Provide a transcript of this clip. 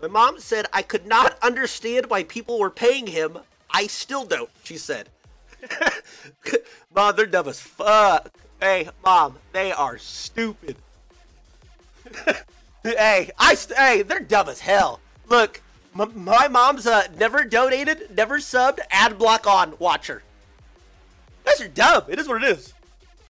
My mom said I could not understand why people were paying him. I still don't, she said. Mom, they're dumb as fuck. Hey, Mom, they are stupid. Hey, they're dumb as hell. Look, my mom's never donated, never subbed, ad block on, watcher. You guys are dumb. It is what it is.